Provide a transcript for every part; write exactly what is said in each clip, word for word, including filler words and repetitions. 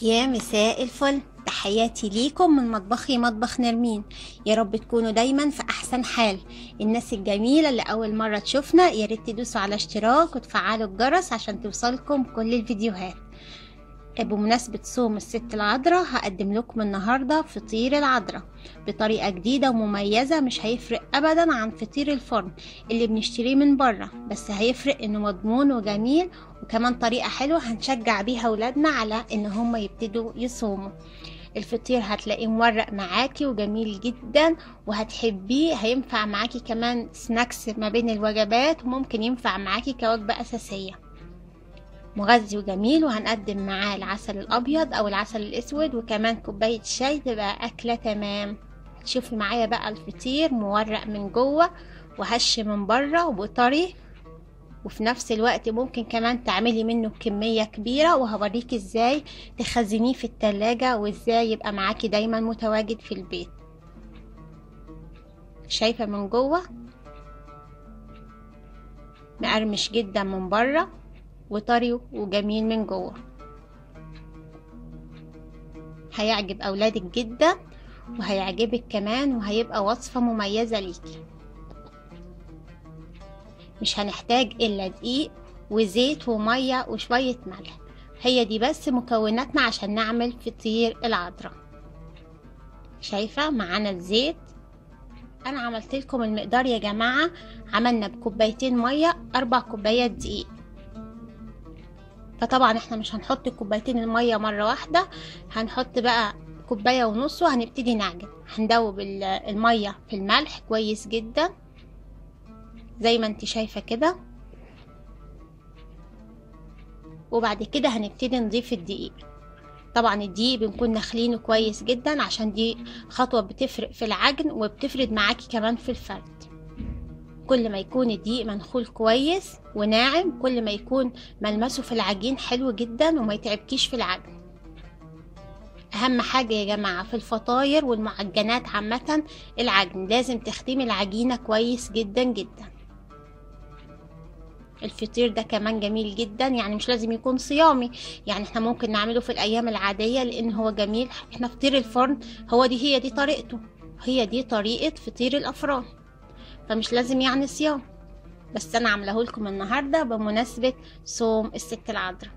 يا مساء الفل، تحياتي ليكم من مطبخي مطبخ نرمين. يا رب تكونوا دايما في احسن حال. الناس الجميلة اللي اول مرة تشوفنا يا ريت تدوسوا على اشتراك وتفعلوا الجرس عشان توصلكم كل الفيديوهات. بمناسبة صوم الست العذراء هقدم لكم النهاردة فطير العذراء بطريقة جديدة ومميزة. مش هيفرق ابدا عن فطير الفرن اللي بنشتريه من بره، بس هيفرق انه مضمون وجميل، وكمان طريقة حلوة هنشجع بيها ولادنا على ان هم يبتدوا يصوموا. الفطير هتلاقيه مورق معاكي وجميل جدا وهتحبيه. هينفع معاكي كمان سناكس ما بين الوجبات، وممكن ينفع معاكي كوجبة اساسية. مغذي وجميل، وهنقدم معاه العسل الابيض او العسل الاسود وكمان كوباية شاي، تبقى اكلة تمام. شوفي معايا بقى الفطير مورق من جوه وهش من بره وطري، وفي نفس الوقت ممكن كمان تعملي منه كمية كبيرة، وهوريكي ازاي تخزنيه في التلاجة وازاي يبقى معاكي دايما متواجد في البيت. شايفة من جوه مقرمش جدا من بره وطري وجميل من جوه. هيعجب اولادك جدا وهيعجبك كمان، وهيبقى وصفة مميزة ليكي. مش هنحتاج الا دقيق وزيت ومية وشوية ملح، هي دي بس مكوناتنا عشان نعمل فطير العذراء. شايفة معانا الزيت، انا عملت لكم المقدار يا جماعة. عملنا بكوبايتين مية اربع كوبايات دقيق، فطبعا احنا مش هنحط كوبايتين المية مرة واحدة، هنحط بقى كوباية ونص وهنبتدي نعجن. هندوب المية في الملح كويس جدا زي ما انت شايفة كده، وبعد كده هنبتدي نضيف الدقيق. طبعا الدقيق بنكون نخلينه كويس جدا عشان دي خطوة بتفرق في العجن وبتفرق معاكي كمان في الفرد. كل ما يكون الدقيق منخول كويس وناعم، كل ما يكون ملمسه في العجين حلو جدا وما يتعبكيش في العجن. اهم حاجة يا جماعة في الفطاير والمعجنات عامة العجن، لازم تخدمي العجينة كويس جدا جدا. الفطير ده كمان جميل جدا، يعني مش لازم يكون صيامي، يعني احنا ممكن نعمله في الايام العادية لان هو جميل. احنا فطير الفرن هو دي هي دي طريقته، هي دي طريقة فطير الافران، فمش لازم يعني صيام. بس انا عاملاه لكم النهاردة بمناسبة صوم الست العذراء.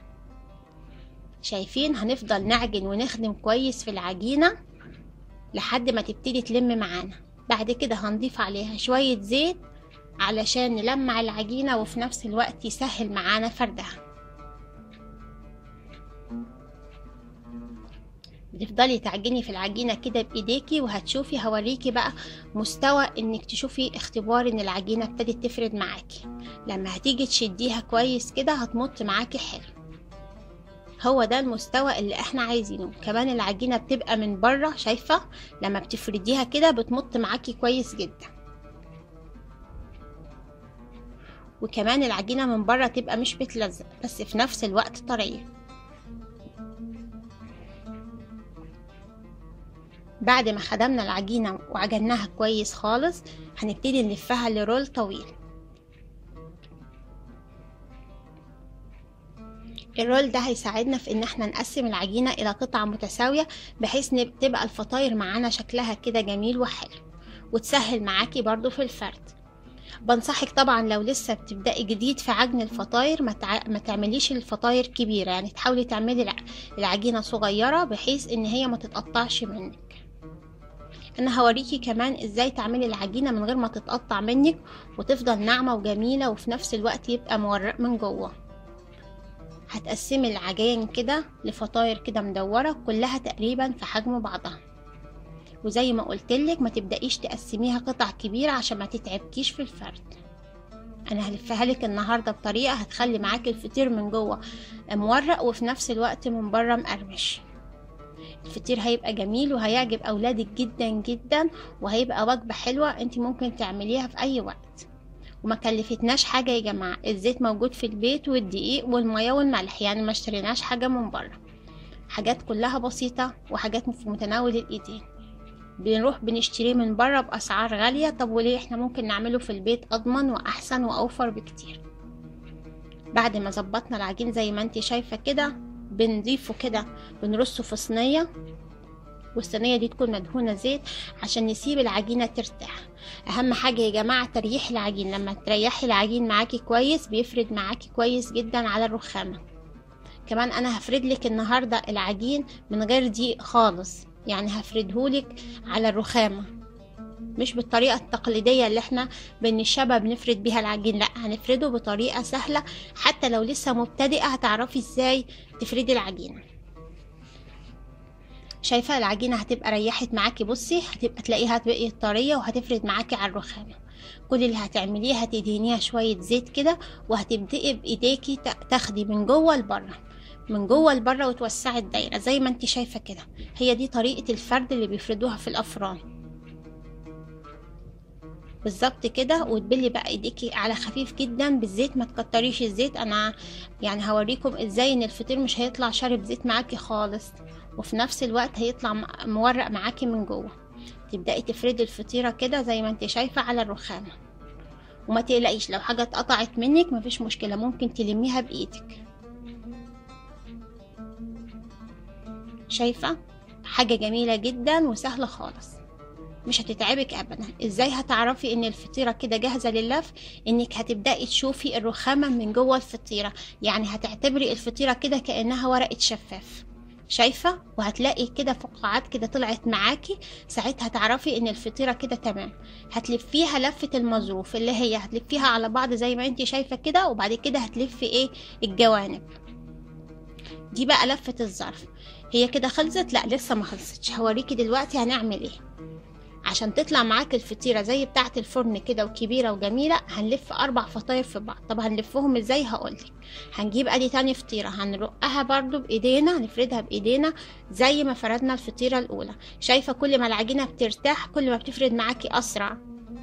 شايفين هنفضل نعجن ونخدم كويس في العجينة لحد ما تبتدي تلم معانا. بعد كده هنضيف عليها شوية زيت علشان نلمع العجينة وفي نفس الوقت يسهل معانا فردها. بتفضلي تعجني في العجينة كده بايديكي، وهتشوفي هوريكي بقى مستوى انك تشوفي اختبار ان العجينة ابتدت تفرد معاكي. لما هتيجي تشديها كويس كده هتمط معاكي حلو، هو ده المستوى اللي احنا عايزينه. كمان العجينة بتبقى من بره، شايفة لما بتفرديها كده بتمط معاكي كويس جدا، وكمان العجينة من بره تبقى مش بتلزق بس في نفس الوقت طرية. بعد ما خدمنا العجينة وعجناها كويس خالص هنبتدي نلفها لرول طويل. الرول ده هيساعدنا في ان احنا نقسم العجينة الى قطع متساوية، بحيث تبقى الفطاير معانا شكلها كده جميل وحلو، وتسهل معاكي برضو في الفرد. بنصحك طبعا لو لسه بتبدأي جديد في عجن الفطاير ما, تع... ما تعمليش الفطاير كبيرة، يعني تحاولي تعملي العجينة صغيرة بحيث ان هي ما تتقطعش منك. انا هوريكي كمان ازاي تعملي العجينة من غير ما تتقطع منك وتفضل ناعمة وجميلة وفي نفس الوقت يبقى مورق من جوه. هتقسمي العجين كده لفطاير كده مدورة كلها تقريبا في حجم بعضها، وزي ما قلتلك ما تبدأيش تقسميها قطع كبيرة عشان ما تتعبكيش في الفرد. انا هلفها لك النهاردة بطريقة هتخلي معاكي الفطير من جوه مورق وفي نفس الوقت من بره مقرمش. الفطير هيبقى جميل وهيعجب اولادك جدا جدا، وهيبقى وجبة حلوة انت ممكن تعمليها في اي وقت. وما كلفتناش حاجة يا جماعة، الزيت موجود في البيت والدقيق والمية والملح، يعني ما اشتريناش حاجة من بره، حاجات كلها بسيطة وحاجات في متناول الايدين. بنروح بنشتريه من بره باسعار غالية، طب وليه؟ احنا ممكن نعمله في البيت اضمن واحسن واوفر بكتير. بعد ما ظبطنا العجين زي ما انت شايفة كده بنضيفه كده، بنرصه في صينية، والصينية دي تكون مدهونة زيت عشان نسيب العجينة ترتاح. اهم حاجة يا جماعة تريح العجين، لما تريحي العجين معاكي كويس بيفرد معاكي كويس جدا على الرخامة. كمان انا هفرد لك النهاردة العجين من غير دقيق خالص، يعني هفردهولك على الرخامة، مش بالطريقة التقليدية اللي احنا بالنشابة بنفرد بيها العجين، لا هنفرده بطريقة سهلة. حتى لو لسه مبتدئة هتعرفي ازاي تفردي العجينة. شايفة العجينة هتبقى ريحت معاكي، بصي هتبقى تلاقيها بقيت طرية وهتفرد معاكي على الرخامة. كل اللي هتعمليه هتدهنيها شوية زيت كده، وهتبدئي بايديكي تاخدي من جوه لبره، من جوه لبره، وتوسعي الدايرة زي ما انت شايفة كده. هي دي طريقة الفرد اللي بيفردوها في الافران بالظبط كده. وتبلي بقى ايديكي على خفيف جدا بالزيت، ما تكتريش الزيت. انا يعني هوريكم ازاي ان الفطير مش هيطلع شارب زيت معاكي خالص، وفي نفس الوقت هيطلع مورق معاكي من جوه. تبدأي تفردي الفطيرة كده زي ما انت شايفة على الرخامة، وما تقلقيش لو حاجة اتقطعت منك مفيش مشكلة، ممكن تلميها بايدك. شايفة حاجة جميلة جدا وسهلة خالص، مش هتتعبك ابدا. ازاي هتعرفي ان الفطيره كده جاهزه لللف؟ انك هتبداي تشوفي الرخامه من جوه الفطيره، يعني هتعتبري الفطيره كده كانها ورقه شفاف. شايفه؟ وهتلاقي كده فقاعات كده طلعت معاكي، ساعتها تعرفي ان الفطيره كده تمام. هتلفيها لفه المظروف، اللي هي هتلفيها على بعض زي ما انت شايفه كده، وبعد كده هتلفي ايه الجوانب. دي بقى لفه الظرف. هي كده خلصت؟ لا لسه ما خلصتش، هوريكي دلوقتي هنعمل ايه. عشان تطلع معاك الفطيرة زي بتاعة الفرن كده وكبيرة وجميلة، هنلف أربع فطاير في بعض. طب هنلفهم ازاي؟ هقولك. هنجيب ادي تاني فطيرة، هنرقها برضو بايدينا، هنفردها بايدينا زي ما فردنا الفطيرة الأولى. شايفة كل ما العجينة بترتاح كل ما بتفرد معاكي أسرع.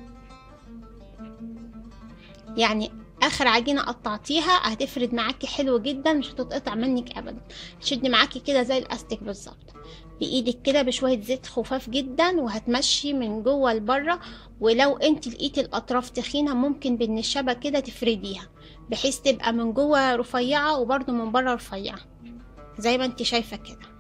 يعني اخر عجينه قطعتيها هتفرد معاكي حلو جدا، مش هتتقطع منك ابدا. تشدي معاكي كده زي الاستيك بالظبط، بايدك كده بشويه زيت خفاف جدا، وهتمشي من جوه لبره. ولو انت لقيتي الاطراف تخينه ممكن بالنشابه كده تفرديها، بحيث تبقى من جوه رفيعه وبرده من بره رفيعه زي ما انت شايفه كده.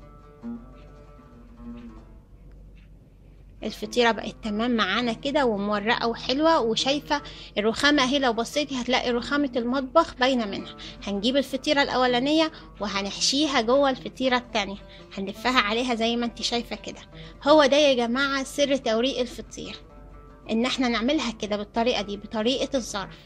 الفطيرة بقت تمام معانا كده ومورقة وحلوة. وشايفة الرخامة اهي، لو بصيتي هتلاقي رخامة المطبخ باينة منها. هنجيب الفطيرة الأولانية وهنحشيها جوه الفطيرة التانية، هنلفها عليها زي ما انت شايفة كده. هو ده يا جماعة سر توريق الفطير، ان احنا نعملها كده بالطريقة دي، بطريقة الظرف،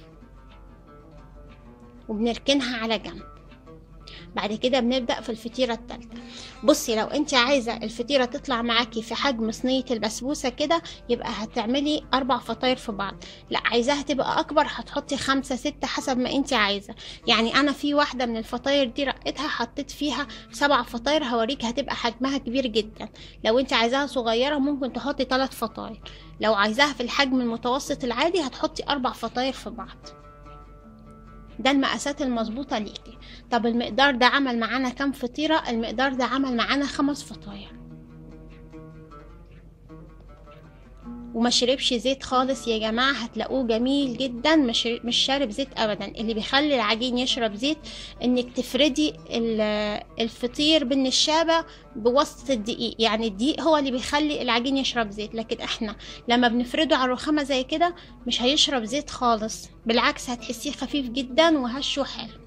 وبنركنها على جنب. بعد كده بنبدأ في الفطيرة التالتة. بصي لو انت عايزة الفطيرة تطلع معاكي في حجم صينية البسبوسة كده، يبقى هتعملي اربع فطاير في بعض. لا عايزاها تبقى اكبر هتحطي خمسة ستة حسب ما انت عايزة. يعني انا في واحدة من الفطاير دي رقتها حطيت فيها سبع فطاير، هوريك هتبقى حجمها كبير جدا. لو انت عايزاها صغيرة ممكن تحطي ثلاث فطاير، لو عايزاها في الحجم المتوسط العادي هتحطي اربع فطاير في بعض. ده المقاسات المظبوطة ليكي. طب المقدار ده عمل معانا كام فطيرة؟ المقدار ده عمل معانا خمس فطاير، وما شربش زيت خالص يا جماعة. هتلاقوه جميل جدا، مش مش شارب زيت ابدا. اللي بيخلي العجين يشرب زيت انك تفردي الفطير بالنشابة بواسطة الدقيق، يعني الدقيق هو اللي بيخلي العجين يشرب زيت. لكن احنا لما بنفرده على الرخامة زي كده مش هيشرب زيت خالص، بالعكس هتحسيه خفيف جدا وهش وحلو.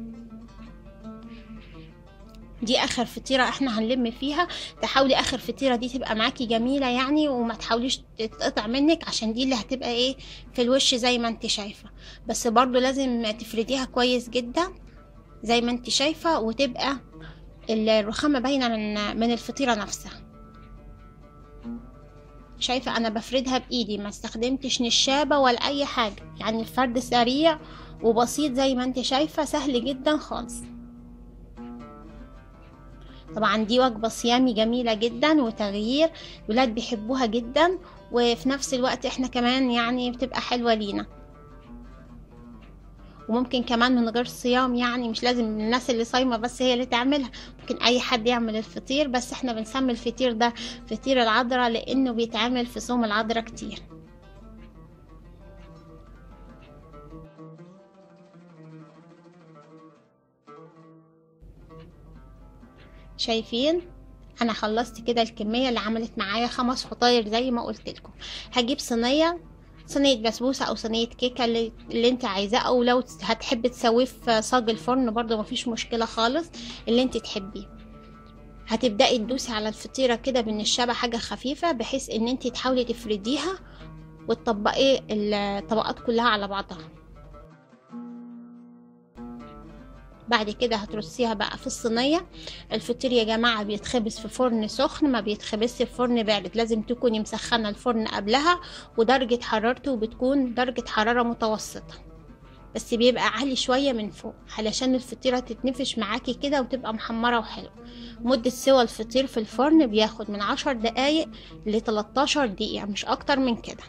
دي اخر فطيره احنا هنلم فيها. تحاولي اخر فطيره دي تبقى معاكي جميله يعني، وما تحاوليش تتقطع منك، عشان دي اللي هتبقى ايه في الوش زي ما انت شايفه. بس برضو لازم تفرديها كويس جدا زي ما انت شايفه، وتبقى الرخامه باينه من من الفطيره نفسها. شايفه انا بفردها بايدي، ما استخدمتش نشابه ولا اي حاجه، يعني الفرد سريع وبسيط زي ما انت شايفه، سهل جدا خالص. طبعا دي وجبة صيامي جميلة جدا وتغيير، الولاد بيحبوها جدا، وفي نفس الوقت احنا كمان يعني بتبقى حلوة لينا. وممكن كمان من غير صيام، يعني مش لازم الناس اللي صايمة بس هي اللي تعملها، ممكن اي حد يعمل الفطير. بس احنا بنسمي الفطير ده فطير العذراء لانه بيتعمل في صوم العذراء كتير. شايفين انا خلصت كده الكميه اللي عملت معايا خمس فطاير زي ما قلت لكم. هجيب صينيه صينيه بسبوسه او صينيه كيكه اللي, اللي انت عايزاه، او لو هتحبي تسويه في صاج الفرن برضو مفيش مشكله خالص، اللي انت تحبيه. هتبداي تدوسي على الفطيره كده بالنشابه حاجه خفيفه، بحيث ان انت تحاولي تفرديها وتطبقي الطبقات كلها على بعضها. بعد كده هترصيها بقى في الصينيه. الفطير يا جماعه بيتخبز في فرن سخن، ما بيتخبزش في فرن بارد، لازم تكوني مسخنه الفرن قبلها، ودرجه حرارته بتكون درجه حراره متوسطه، بس بيبقى عالي شويه من فوق علشان الفطيره تتنفش معاكي كده وتبقى محمره وحلوه. مده سوى الفطير في الفرن بياخد من عشر دقايق ل تلتاشر دقيقه، مش اكتر من كده.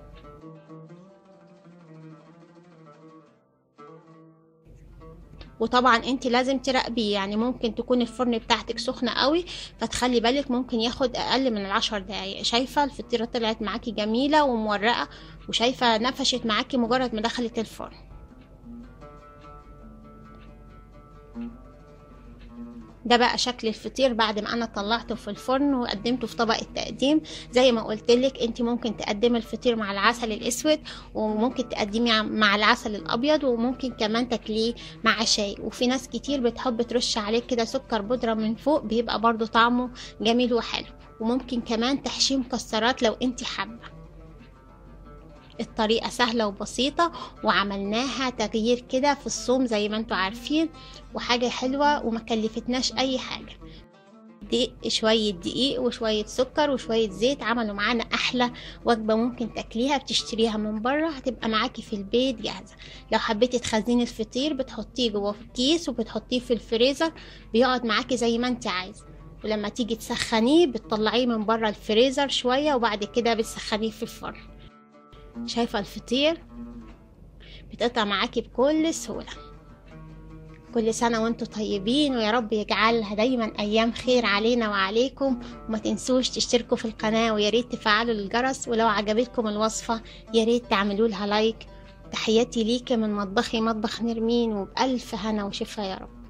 وطبعا انت لازم تراقبيه، يعني ممكن تكون الفرن بتاعتك سخنه قوي، فتخلي بالك ممكن ياخد اقل من العشر دقايق. شايفه الفطيره طلعت معاكي جميله ومورقه، وشايفه نفشت معاكي مجرد ما دخلت الفرن. ده بقى شكل الفطير بعد ما انا طلعته في الفرن وقدمته في طبق التقديم. زي ما قلت لك انت ممكن تقدمي الفطير مع العسل الاسود، وممكن تقدميه مع العسل الابيض، وممكن كمان تاكليه مع شاي. وفي ناس كتير بتحب ترش عليه كده سكر بودرة من فوق، بيبقى برضو طعمه جميل وحلو. وممكن كمان تحشيه مكسرات لو انت حابه. الطريقة سهلة وبسيطة، وعملناها تغيير كده في الصوم زي ما انتوا عارفين، وحاجة حلوة وما كلفتناش اي حاجة. دقيق شوية دقيق وشوية سكر وشوية زيت عملوا معانا احلى وجبة ممكن تاكليها. بتشتريها من بره هتبقى معاكي في البيت جاهزة. لو حبيتي تخزني الفطير بتحطيه جوه في كيس وبتحطيه في الفريزر، بيقعد معاكي زي ما انت عايزة. ولما تيجي تسخنيه بتطلعيه من بره الفريزر شوية، وبعد كده بتسخنيه في الفرن. شايفة الفطير بتقطع معاكي بكل سهولة. كل سنة وانتوا طيبين، ويا رب يجعلها دايما ايام خير علينا وعليكم. وما تنسوش تشتركوا في القناة، ويا ريت تفعلوا الجرس، ولو عجبتكم الوصفة يا ريت تعملوا لها لايك. تحياتي ليكي من مطبخي مطبخ نرمين، وبألف هنا وشفا يا رب.